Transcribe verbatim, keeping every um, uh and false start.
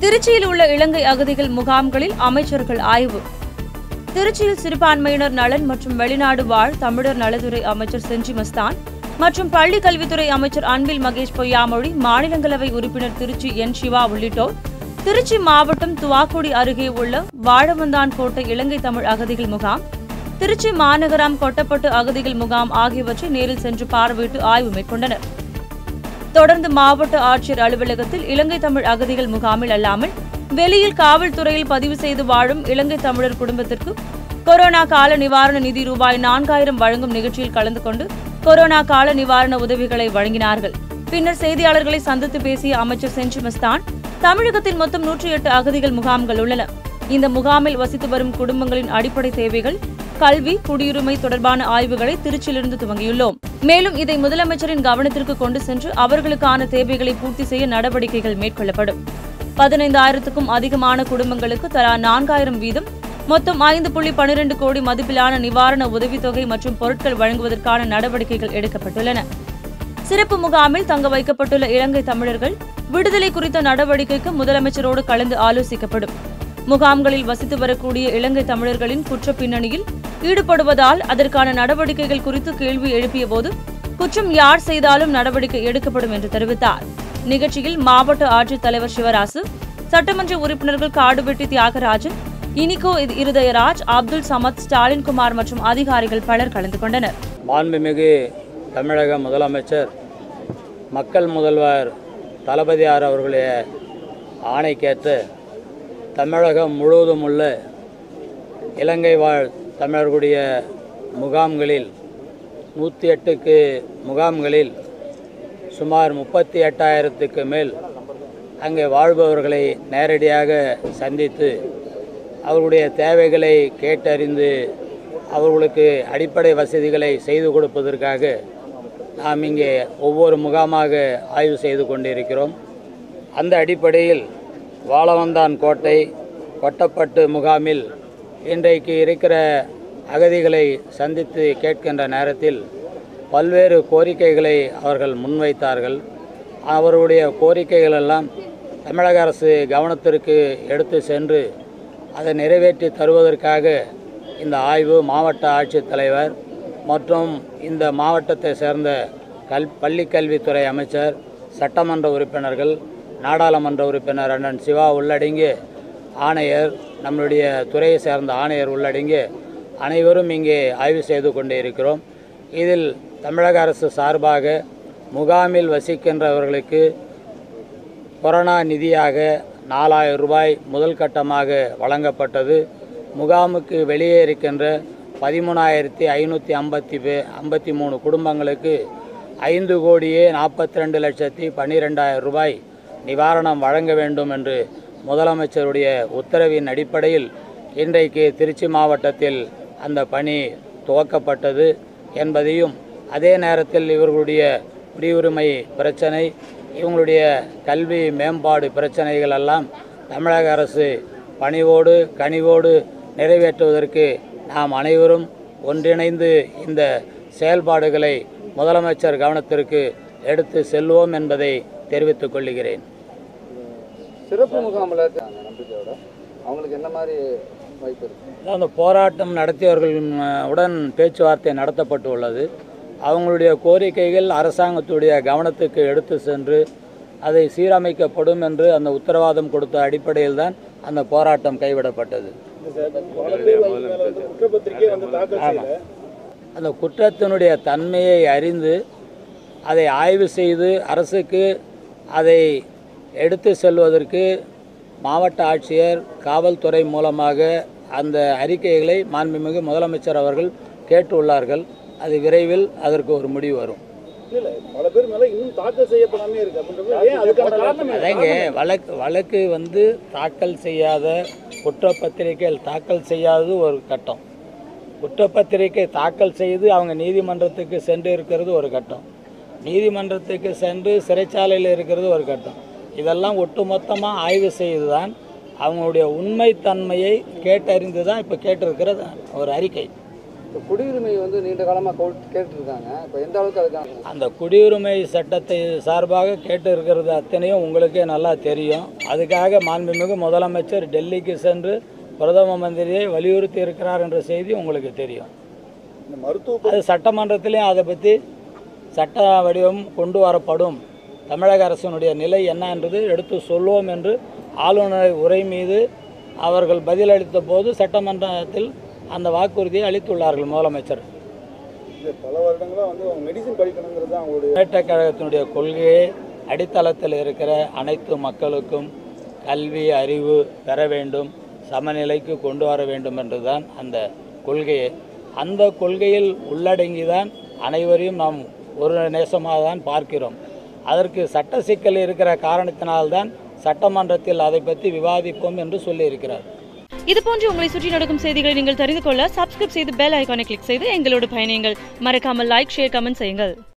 திருச்சியில் உள்ள இலங்கை அகதிகள் முகாம்களில் அமைச்சர்கள் ஆய்வு. திருச்சியில் சிறுபான்மையினர் நலன் மற்றும் வெளிநாடு வாழ் தமிழர் நலத்துறை அமைச்சர் செஞ்சி மஸ்தான் மற்றும் பள்ளிக் கல்வித்துறை அமைச்சர் அன்பில் மகேஷ் பொய்யாமொழி, மாநிலங்களவை உறுப்பினர் திருச்சி என் சிவா உள்ளிட்டோர் திருச்சி மாவட்டம் துவாக்குடி அருகே உள்ள வாழவந்தான் கோட்டை இலங்கை தமிழ் அகதிகள் முகாம், திருச்சி மாநகரம் கொட்டப்பட்டு அகதிகள் முகாம் ஆகியவற்றை நேரில் சென்று பார்வையிட்டு ஆய்வு மேற்கொண்டனர். தொடர்ந்து மாவட்ட ஆட்சியர் அலுவலகத்தில் இலங்கை தமிழ் அகதிகள் முகாமில் அல்லாமல் வெளியில் காவல்துறையில் பதிவு செய்து வாழும் இலங்கை தமிழர் குடும்பத்திற்கு கொரோனா கால நிவாரண நிதி ரூபாய் நான்காயிரம் வழங்கும் நிகழ்ச்சியில் கலந்து கொண்டு கொரோனா கால நிவாரண உதவிகளை வழங்கினார்கள். பின்னர் செய்தியாளர்களை சந்தித்து பேசிய அமைச்சர் செஞ்சி மஸ்தான், தமிழகத்தில் மொத்தம் நூற்றி எட்டு அகதிகள் முகாம்கள் உள்ளன. இந்த முகாமில் வசித்து வரும் குடும்பங்களின் அடிப்படை தேவைகள், கல்வி, குடியுரிமை தொடர்பான ஆய்வுகளை திருச்சியிலிருந்து துவங்கியுள்ளோம். மேலும் இதை முதலமைச்சரின் கவனத்திற்கு கொண்டு சென்று அவர்களுக்கான தேவைகளை பூர்த்தி செய்ய நடவடிக்கைகள் மேற்கொள்ளப்படும். பதினைந்தாயிரத்துக்கும் அதிகமான குடும்பங்களுக்கு தலா நான்காயிரம் வீதம் மொத்தம் ஐந்து புள்ளி பனிரெண்டு கோடி மதிப்பிலான நிவாரண உதவித்தொகை மற்றும் பொருட்கள் வழங்குவதற்கான நடவடிக்கைகள் எடுக்கப்பட்டுள்ளன. சிறப்பு முகாமில் தங்க வைக்கப்பட்டுள்ள இலங்கை தமிழர்கள் விடுதலை குறித்த நடவடிக்கைக்கு முதலமைச்சரோடு கலந்து ஆலோசிக்கப்படும். முகாம்களில் வசித்து வரக்கூடிய இலங்கை தமிழர்களின் குற்ற பின்னணியில் ஈடுபடுவதால் அதற்கான நடவடிக்கைகள் குறித்து கேள்வி எழுப்பிய போது குற்றம் யார் செய்தாலும் நடவடிக்கை எடுக்கப்படும் என்று தெரிவித்தார். நிகழ்ச்சியில் மாவட்ட ஆட்சித் தலைவர் சிவராசு, சட்டமன்ற உறுப்பினர்கள் காடுவெட்டி தியாகராஜன், இனிகோ இருதயராஜ், அப்துல் சமத், ஸ்டாலின் குமார் மற்றும் அதிகாரிகள் பலர் கலந்து கொண்டனர். மாண்புமிகு தமிழக முதலமைச்சர் மக்கள் முதல்வர் தளபதியார் அவர்களுடைய ஆணைக்கேற்று தமிழகம் முழுவதும் உள்ள இலங்கை வாழ் தமிழர்களுடைய முகாம்களில் நூற்றி எட்டுக்கு முகாம்களில் சுமார் முப்பத்தி எட்டாயிரத்துக்கு மேல் அங்கே வாழ்பவர்களை நேரடியாக சந்தித்து அவர்களுடைய தேவைகளை கேட்டறிந்து அவர்களுக்கு அடிப்படை வசதிகளை செய்து கொடுப்பதற்காக நாம் இங்கே ஒவ்வொரு முகாமாக ஆய்வு செய்து கொண்டிருக்கிறோம். அந்த அடிப்படையில் வாழவந்தான் கோட்டை கொட்டப்பட்டு முகாமில் இன்றைக்கு இருக்கிற அகதிகளை சந்தித்து கேட்கின்ற நேரத்தில் பல்வேறு கோரிக்கைகளை அவர்கள் முன்வைத்தார்கள். அவருடைய கோரிக்கைகளெல்லாம் தமிழக அரசு கவனத்திற்கு எடுத்து சென்று அதை நிறைவேற்றி தருவதற்காக இந்த ஆய்வு மாவட்ட ஆட்சித்தலைவர் மற்றும் இந்த மாவட்டத்தை சேர்ந்த கல் பள்ளிக்கல்வித்துறை அமைச்சர், சட்டமன்ற உறுப்பினர்கள், நாடாளுமன்ற உறுப்பினர் அண்ணன் சிவா உள்ளடங்கிய ஆணையர், நம்மளுடைய துறையை சேர்ந்த ஆணையர் உள்ளடங்கிய அனைவரும் இங்கே ஆய்வு செய்து கொண்டே இருக்கிறோம். இதில் தமிழக அரசு சார்பாக முகாமில் வசிக்கின்றவர்களுக்கு கொரோனா நிதியாக நாலாயிரம் ரூபாய் முதல் கட்டமாக வழங்கப்பட்டது. முகாமுக்கு வெளியே இருக்கின்ற பதிமூணாயிரத்தி ஐநூற்றி ஐம்பத்தி ஐம்பத்தி மூணு குடும்பங்களுக்கு ஐந்து கோடியே நாற்பத்தி ரெண்டு லட்சத்தி பன்னிரெண்டாயிரம் ரூபாய் நிவாரணம் வழங்க வேண்டும் என்று முதலமைச்சருடைய உத்தரவின் அடிப்படையில் இன்றைக்கு திருச்சி மாவட்டத்தில் அந்த பணி துவக்கப்பட்டது என்பதையும், அதே நேரத்தில் இவர்களுடைய குடியுரிமை பிரச்சனை, இவங்களுடைய கல்வி மேம்பாடு பிரச்சனைகள் எல்லாம் தமிழக அரசு பணிவோடு கனிவோடு நிறைவேற்றுவதற்கு நாம் அனைவரும் ஒன்றிணைந்து இந்த செயல்பாடுகளை முதலமைச்சர் கவனத்திற்கு எடுத்து செல்வோம் என்பதை தெரிவித்துக் கொள்கிறேன். சிறப்பு முகாமில் நம்பிக்கையோட அவங்களுக்கு என்ன மாதிரி வாய்ப்பு இருக்கு? அந்த போராட்டம் நடத்தியவர்களுடன் பேச்சுவார்த்தை நடத்தப்பட்டு உள்ளது. அவங்களுடைய கோரிக்கைகள் அரசாங்கத்துடைய கவனத்துக்கு எடுத்து சென்று அதை சீரமைக்கப்படும் என்று அந்த உத்தரவாதம் கொடுத்த அடிப்படையில் தான் அந்த போராட்டம் கைவிடப்பட்டது. அந்த குற்றத்தினுடைய தன்மையை அறிந்து அதை ஆய்வு செய்து அரசுக்கு அதை எடுத்து செல்வதற்கு மாவட்ட ஆட்சியர், காவல்துறை மூலமாக அந்த அறிக்கைகளை மாண்புமிகு முதலமைச்சர் அவர்கள் கேட்டுள்ளார்கள். அது விரைவில் அதற்கு ஒரு முடிவு வரும். அதேங்க வழக்கு வழக்கு வந்து தாக்கல் செய்யாத குற்றப்பத்திரிகைகள் தாக்கல் செய்யாதது ஒரு கட்டம், குற்றப்பத்திரிகை தாக்கல் செய்து அவங்க நீதிமன்றத்துக்கு சென்று இருக்கிறது ஒரு கட்டம், நீதிமன்றத்துக்கு சென்று சிறைச்சாலையில் இருக்கிறது ஒரு கட்டம். இதெல்லாம் ஒட்டுமொத்தமாக ஆய்வு செய்து தான் அவங்களுடைய உண்மைத்தன்மையை கேட்டறிந்து தான் இப்போ கேட்டிருக்கிற ஒரு அறிக்கை. இப்போ குடியுரிமை வந்து நீண்ட காலமாக கேட்டுருக்காங்க. இப்போ எந்த அளவுக்கு அதுக்கான அந்த குடியுரிமை சட்டத்தை சார்பாக கேட்டு இருக்கிறது அத்தனையும் உங்களுக்கே நல்லா தெரியும். அதுக்காக மாண்புமிகு முதலமைச்சர் டெல்லிக்கு சென்று பிரதம மந்திரியை வலியுறுத்தி இருக்கிறார் என்ற செய்தி உங்களுக்கு தெரியும். இந்த மருத்துவ அது சட்டமன்றத்திலையும் அதை பற்றி சட்ட வடிவம் கொண்டு வரப்படும். தமிழக அரசினுடைய நிலை என்ன என்றது எடுத்து சொல்வோம் என்று ஆளுநர் உரை மீது அவர்கள் பதிலளித்த போது சட்டமன்றத்தில் அந்த வாக்குறுதியை அளித்துள்ளார்கள் முதலமைச்சர். பல வருடங்களாக வந்து அவங்க மெடிசன் படிக்கணுங்கிறது தான் அவங்களுடைய முன்னேற்ற கழகத்தினுடைய கொள்கையை அடித்தளத்தில் இருக்கிற அனைத்து மக்களுக்கும் கல்வி அறிவு பெற வேண்டும், சமநிலைக்கு கொண்டு வர வேண்டும் என்றுதான் அந்த கொள்கையை. அந்த கொள்கையில் உள்ளடங்கிதான் அனைவரையும் நாம் ஒரு நேசமாக தான் பார்க்கிறோம். அதற்கு சட்ட சிக்கல் இருக்கிற காரணத்தினால்தான் சட்டமன்றத்தில் அதை பற்றி விவாதிப்போம் என்று சொல்லியிருக்கிறார். இதுபோன்று உங்களை சுற்றி நடக்கும் செய்திகளை நீங்கள் தெரிந்து கொள்ள சப்ஸ்கிரைப் செய்து பெல் ஐகானை கிளிக் செய்து எங்களோடு பயணியுங்கள். மறக்காமல் லைக், ஷேர், கமெண்ட் செய்யுங்கள்.